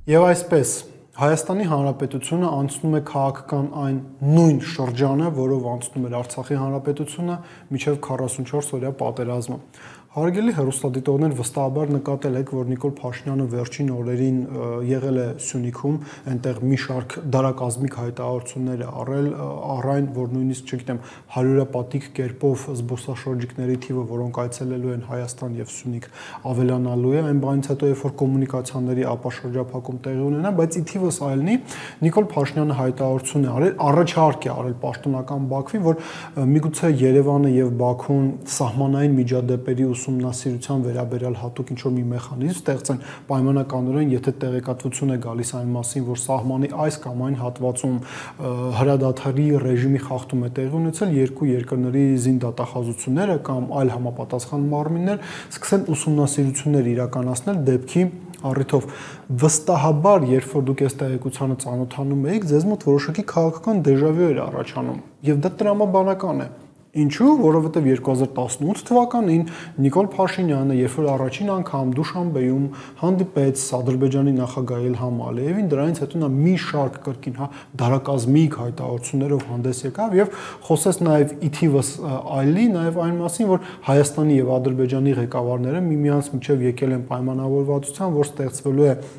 Եվ այսպես Հայաստանի Հանրապետությունը անցնում է քաղաքական այն նույն շրջանը, որով անցնում էր Արցախի Հանրապետությունը մինչև 44 օրյա պատերազմը։ Հարգելի հեռուստադիտողներ, վստահաբար նկատել եք, որ Նիկոլ Փաշինյանը վերջին օրերին եղել է Սյունիքում, այնտեղ մի շարք դարակազմիկ հայտարարություններ է առայն, որ նույնիսկ, չգիտեմ, հարյուրապատիկ կերպով զբոսաշրջիկների թիվը, որոնք այցելելու են Հայաստան եւ Սյունիք, ավելանալու է, այն բանից հետո, երբ որ կոմունիկացիաների ապաշրջափակում տեղի ունենա, բայց ի թիվս այլնի Նիկոլ Փաշինյանը հայտարարություն է արել, առաջարկ է արել պաշտոնական Բաքվին, որ միգուցե Երևանը եւ Բաքուն սահմանային միջադեպերի ուսումնասիրության վերաբերյալ հատուկ ինչ-որ մի մեխանիզմ ստեղծեն պայմանականորեն, եթե տեղեկատվություն է գալիս այն մասին, որ սահմանի այս կամ այն հատվածում հրադադարի ռեժիմի խախտում է տեղի ունեցել, երկու երկրների զինդատախազությունները կամ այլ համապատասխան մարմիններ սկսեն ուսումնասիրություններ իրականացնել դեպքի առիթով վստահաբար, երբ որ դուք այս տեղեկությանը ծանոթանում եք, ձեզ մոտ որոշակի քաղաքական դեժավյու էր առաջանում, եւ դա տրամաբանական է։ Ինչու, որովհետև 2018 թվականին Նիկոլ Փաշինյանը, երբ որ առաջին անգամ Դուշանբեում հանդիպեց Ադրբեջանի նախագահ Իլհամ Ալիևին, դրանից հետո նա մի շարք կրկին դարակազմիկ հայտարարություններով հանդես եկավ եւ խոսեց նաեւ ի թիվս այլի, նաեւ այն մասին, որ Հայաստանի եւ Ադրբեջանի ղեկավարները միմյանց միջև եկել են պայմանավորվածության, որ ստեղծվելու է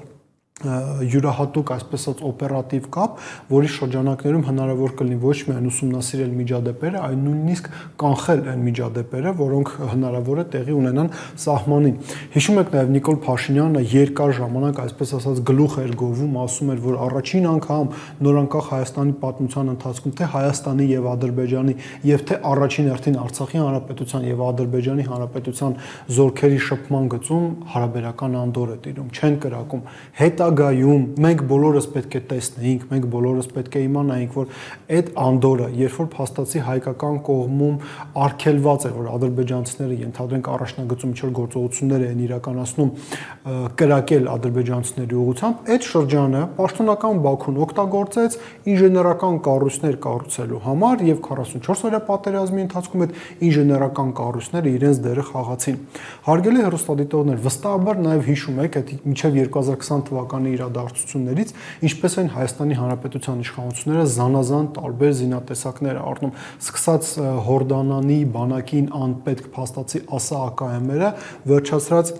յուրահատուկ, այսպես ասած, օպերատիվ կապ, որի շրջանակներում հնարավոր կլինի ոչ միայն ուսումնասիրել միջադեպերը, այլ նույնիսկ կանխել այն միջադեպերը, որոնք հնարավոր է տեղի ունենան սահմանին։ Հիշում եք նաև Նիկոլ Փաշինյանը երկար ժամանակ, այսպես ասած, գլուխ էր գովում, ասում էր, որ առաջին անգամ նորանկախ Հայաստանի պատմության ընթացքում թե Հայաստանի եւ Ադրբեջանի եւ թե առաջին հերթին Արցախի Հանրապետության եւ Ադրբեջանի Հանրապետության զորքերի շփման գծում հարաբերական անդորր է տիրում, չեն կրակում։ Հետագայում մենք բոլորս պետք է տեսնեինք, մենք բոլորս պետք է իմանայինք, որ այդ անդորը, երբ որ փաստացի հայկական կողմում արգելված է, որ ադրբեջանցիները ենթադրենք առաջնագծում ինչ-որ գործողություններ են իրականացնում կրակել ադրբեջանցիների ուղղությամբ, այդ շրջանը պաշտոնական Բաքուն օգտագործեց ինժեներական կառույցներ կառուցելու համար եւ 44 օրյա պատերազմի ընթացքում այդ ինժեներական կառույցները իրենց դերը խաղացին։ Հարգելի հեռուստադիտողներ, վստահաբար նաեւ հիշում եք, այդ մինչեւ 2020 թվականի իրադարձություններից, ինչպես են Հայաստանի Հանրապետության իշխանությունները զանազան տարբեր զինատեսակներ առնում, սկսած Հորդանանի բանակին անպետք փաստացի ԱՍԱ-ԱԿՄ-երը, վերջացրած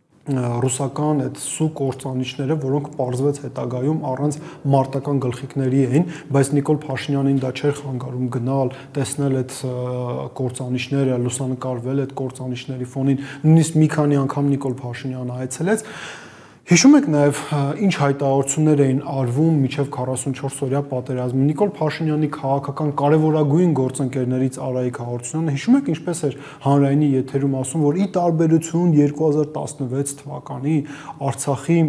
ռուսական այդ սու կործանիչները, որոնք պարզվեց հետագայում առանց մարտական գլխիկների էին, բայց Նիկոլ Փաշինյանին դա չէր խանգարում գնալ, տեսնել այդ կործանիչները, լուսանկարվել այդ կործանիչների ֆոնին, նույնիսկ մի քանի անգամ Նիկոլ Փաշինյանը այցելեց։ Հիշում եք նաև ինչ հայտարարություններ էին արվում մինչև 44 օրյա պատերազմը։ Նիկոլ Փաշինյանի քաղաքական կարևորագույն գործընկերներից Արայիկ Հարությունյանը հիշում եք ինչպես էր հանրայինի եթերում ասում, որ ի տարբերություն 2016 թվականի Արցախի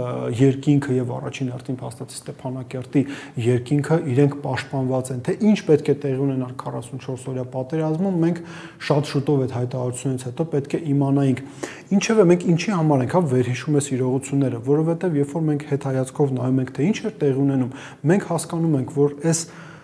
երկինքը եւ առաջին հերթին փաստացի Ստեփանակերտի երկինքը իրենք պաշտպանված են, թե ինչ պետք է տեղի ունենար 44 օրյա պատերազմում, մենք շատ շուտով այդ հայտարարությունից հետո պետք է իմանայինք։ Ինչևէ, մենք ինչի համար ենք վերհիշում ես իրողությունները, որովհետև երբ որ մենք հետայացքով նայում ենք, թե ինչ է տեղի ունենում, մենք հասկանում ենք, որ այս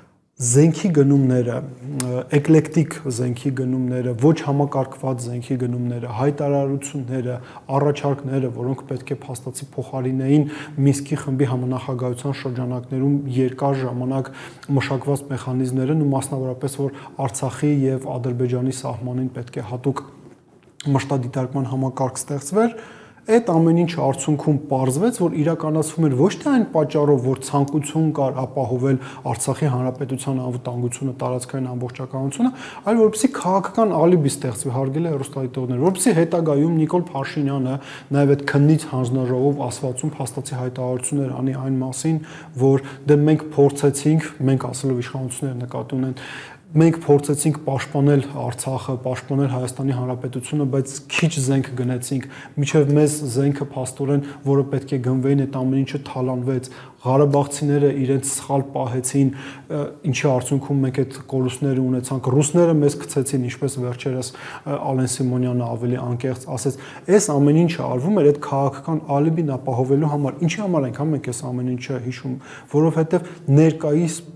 զենքի գնումները, էկլեկտիկ զենքի գնումները, ոչ համակարգված զենքի գնումները, հայտարարությունները, առաջարկները, որոնք պետք է փաստացի փոխարինեին Մինսկի խմբի համանախագահության շրջանակներում երկար ժամանակ մշակված մեխանիզմներն ու մասնավորապես որ Արցախի եւ Ադրբեջանի սահմանին պետք է հատուկ մշտադիտարկման համակարգ ստեղծվեր, այդ ամեն ինչը արդյունքում պարզվեց, որ իրականացվում էր ոչ թե այն պատճառով, որ ցանկություն կար ապահովել Արցախի Հանրապետության անվտանգությունը, տարածքային ամբողջականությունը, այլ որպեսզի քաղաքական ալիբի ստեղծվի, հարգելի հեռուստադիտողներ, որպեսզի հետագայում Նիկոլ Փաշինյանը նաև այդ քննիչ հանձնաժողով ասվածում փաստացի հայտարարություններ անի այն մասին, որ դե մենք փորձեցինք, մենք ասելով իշխանությունները նկատի ունեն, մենք փորձեցինք պաշտպանել Արցախը, պաշտպանել Հայաստանի Հանրապետությունը, բայց քիչ զենք գնեցինք, միջև մեզ զենքը փաստորեն, որը պետք է գնվեին, այդ ամեն ինչը թալանվեց, Ղարաբաղցիները իրենց սխալ պահեցին, ինչի արդյունքում մենք այդ կորուստները ունեցանք, ռուսները մեզ գցեցին, ինչպես վերջերս Ալեն Սիմոնյանը ավելի անկեղծ ասեց, այս ամեն ինչը արվում էր այդ քաղաքական ալիբին ապահովելու համար, ինչի համար ենք մենք այս ամեն ինչը հիշում, որովհետև ներկայիս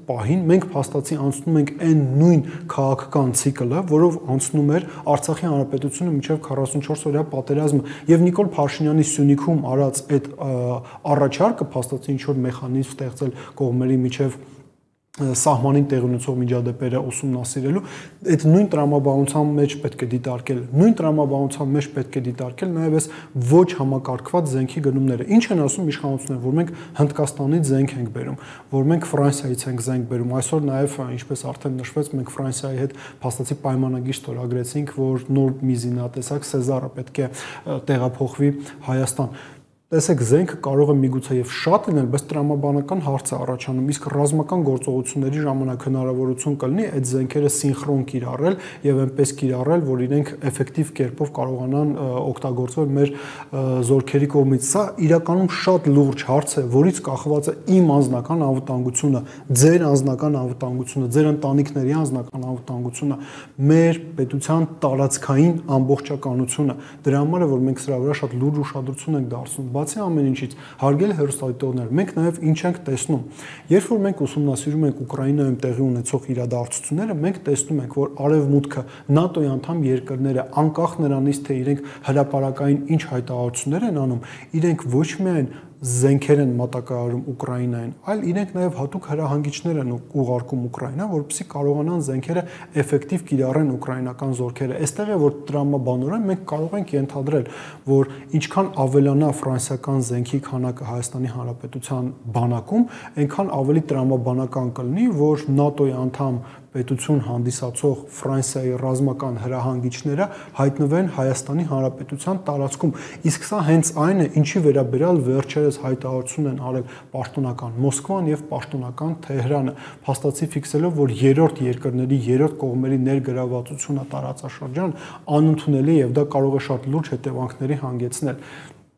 պահին մենք փաստացի անցնում ենք այն նույն քաղաքական ցիկլը, որով անցնում էր Արցախի հանրապետությունը մինչև 44-օրյա պատերազմը, եւ Նիկոլ Փաշինյանի Սյունիքում արած այդ առաջարկը փաստացի ինչ որ մեխանիզմ ստեղծել կողմերի միջև սահմանին տեղի ունեցող միջադեպերը ուսումնասիրելու, այդ նույն տրամաբանության մեջ պետք է դիտարկել, նույն տրամաբանության մեջ պետք է դիտարկել նաև այս ոչ համակարգված զենքի գնումները։ Ինչ են ասում իշխանությունները, որ մենք Հնդկաստանից զենք ենք բերում, որ մենք Ֆրանսիայից ենք զենք բերում։ Այսօր նաև, ինչպես արդեն նշվեց, մենք Ֆրանսիայի հետ փաստացի պայմանագիր ստորագրեցինք, որ նոր մի զինատեսակ Սեզարը պետք է տեղափոխվի Հայաստան։ Տեսեք, զենքը կարող է միգուցե եւ շատ լինել, բայց տրամաբանական հարց է առաջանում, իսկ ռազմական գործողությունների ժամանակ հնարավորություն կլինի այդ զենքերը սինխրոն կիրառել եւ այնպես կիրառել, որ իրենք էֆեկտիվ կերպով կարողանան օգտագործվել մեր զորքերի կողմից։ Սա իրականում շատ լուրջ հարց է, որից կախված է իմ անձնական անվտանգությունը, ձեր անձնական անվտանգությունը, ձեր ընտանիքների անձնական անվտանգությունը, մեր պետության տարածքային ամբողջականությունը։ Դրա համար է, որ մենք սրա վրա շատ լուրջ ուշադրություն ենք դարձնում։ Բացի ամեն ինչից, հարգելի հեռուստադիտողներ, մենք նաև ինչ ենք տեսնում։ Երբ որ մենք ուսումնասիրում ենք Ուկրաինայում տեղի ունեցող իրադարձությունները, մենք տեսնում ենք, որ Արևմուտքը, ՆԱՏՕ-ի անդամ երկրները, անկախ նրանից, թե իրենք հրապարակային ինչ հայտարարություններ են անում, իրենք ոչ միայն զենքեր են մատակարարում Ուկրաինային, այլ իրենք նաև հատուկ հրահանգիչներ են ուղարկում Ուկրաինա, որպեսզի կարողանան զենքերը էֆեկտիվ կիրառեն ուկրաինական զորքերը։ Այստեղ է, որ տրամաբանորեն մենք կարող ենք ենթադրել, որ ինչքան ավելանա ֆրանսիական զենքի քանակը Հայաստանի Հանրապետության բանակում, այնքան ավելի տրամաբանական կլինի, որ ՆԱՏՕ-ի անդամ պետություն հանդիսացող Ֆրանսիայի ռազմական հրահանգիչները հայտնվեն Հայաստանի Հանրապետության տարածքում։ Իսկ սա հենց այն է, ինչի վերաբերյալ վերջերս հայտարարություն են արել պաշտոնական Մոսկվան եւ պաշտոնական Թեհրանը, փաստացի ֆիքսելով, որ երրորդ երկրների, երրորդ կողմերի ներգրավվածությունը տարածաշրջան անընդունելի է եւ դա կարող է շատ լուրջ հետևանքների հանգեցնել։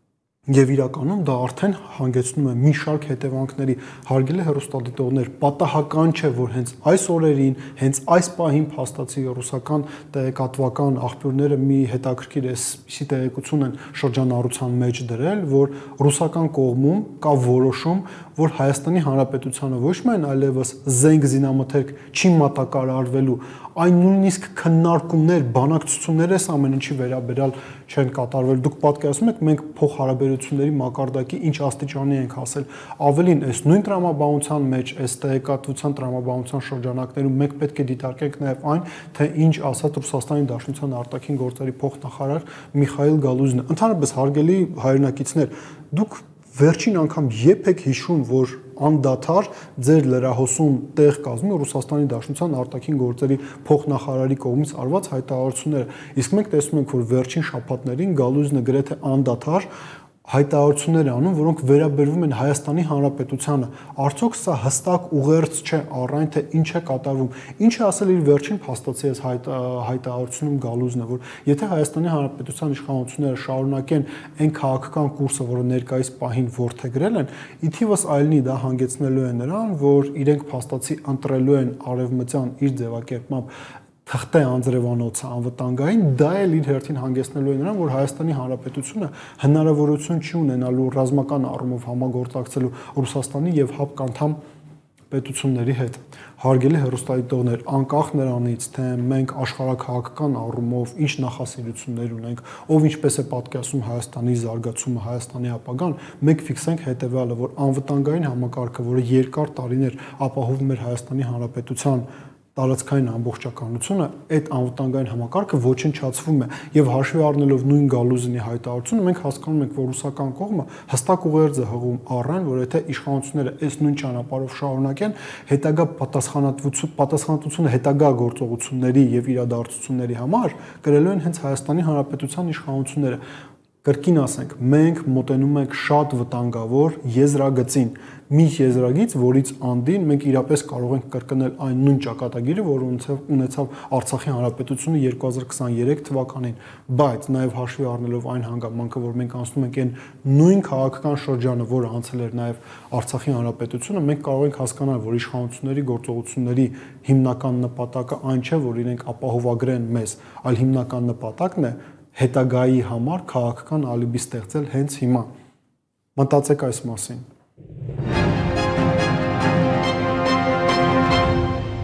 Եվ իրականում դա արդեն հանգեցնում է մի շարք հետևանքների։ Հարգելի հեռուստադիտողներ, պատահական չէ, որ հենց այս օրերին, հենց այս պահին փաստացի ռուսական տեղեկատվական աղբյուրները մի հետաքրքիր էսի տեղեկություն են շրջանառության մեջ դրել, որ ռուսական կողմում կա որոշում, որ Հայաստանի Հանրապետությանը ոչ միայն այլևս զենք զինամթերք չի մատակարարվելու, այն նույնիսկ քննարկումներ, բանակցություններ էս ամեն ինչի վերաբերյալ չեն կատարվել։ Դուք պատկերացնում եք, մենք փոխհարաբերությունների մակարդակի ինչ աստիճանի ենք հասել։ Ավելին, այս նույն տրամաբանության մեջ, այս տեղեկատվության տրամաբանության շրջանակներում մենք պետք է դիտարկենք նաև այն, թե ինչ ասաց Ռուսաստանի Դաշնության արտաքին գործերի փոխնախարար Միխայիլ Գալուզինը։ Ընդհանրապես, հարգելի հայրենակիցներ, դուք վերջին անգամ երբ եք հիշում, որ անդադար ձեր լրահոսում տեղ կազմում Ռուսաստանի Դաշնության արտաքին գործերի փոխնախարարի կողմից արված հայտարարությունները։ Իսկ մենք տեսնում ենք, որ վերջին շաբաթներին Գալուզինը գրեթե անդադար հայտարարություններ անում, որոնք վերաբերվում են Հայաստանի Հանրապետությանը։ Արդյոք սա հստակ ուղերձ չէ առայն թե ինչ է կատարվում։ Ինչ է ասել իր վերջին փաստացի այս հայտարարությունում Գալուզինը, որ եթե Հայաստանի Հանրապետության իշխանությունները շարունակեն այն քաղաքական կուրսը, որը ներկայիս պահին որդեգրել են, ի թիվս այլնի դա հանգեցնելու է նրան, որ իրենք փաստացի ընտրելու են արևմտյան իր ձևակերպմամբ թղթե անձրևանոցը անվտանգային, դա էլ իր հերթին հանգեցնելու է նրան, որ Հայաստանի Հանրապետությունը հնարավորություն չի ունենալու ռազմական առումով համագործակցելու Ռուսաստանի եւ ՀԱՊԿ անդամ պետությունների հետ։ Հարգելի հեռուստադիտողներ, անկախ նրանից, թե մենք աշխարհաքաղաքական առումով ինչ նախասիրություններ ունենք, ով ինչպես է պատկերացնում Հայաստանի զարգացումը, Հայաստանի ապագան, մենք ֆիքսենք հետեւյալը, որ անվտանգային համակարգը, որը երկար տարիներ ապահովում էր Հայաստանի Հանրապետության տարածքային ամբողջականությունը, այդ անվտանգային համակարգը ոչնչացվում է եւ հաշվի առնելով նույն Գալուզինի հայտարարությունը, մենք հասկանում ենք, որ ռուսական կողմը հստակ ուղերձ է հղում առան, որ եթե իշխանությունները այս նույն ճանապարհով շարունակեն, հետագա պատասխանատվությունը հետագա գործողությունների եւ իրադարձությունների համար կրելու են հենց Հայաստանի Հանրապետության իշխանությունները։ Կրկին ասենք, մենք մոտենում ենք շատ վտանգավոր եզրագծին, մի եզրագիծ, որից անդին մենք իրապես կարող ենք կրկնել այն նույն ճակատագիրը, որը ունեցավ Արցախի Հանրապետությունը 2023 թվականին, բայց նաև հաշվի առնելով այն հանգամանքը, որ մենք անցնում ենք այն նույն քաղաքական շրջանը, որը անցել էր նաև Արցախի Հանրապետությունը, մենք կարող ենք հասկանալ, որ իշխանությունների գործողությունների հիմնական նպատակը այն չէ, որ իրենք ապահովագրեն մեզ, այլ հիմնական նպատակն է հետագայի համար քաղաքական ալիբի ստեղծել հենց հիմա։ Մտածեք այս մասին։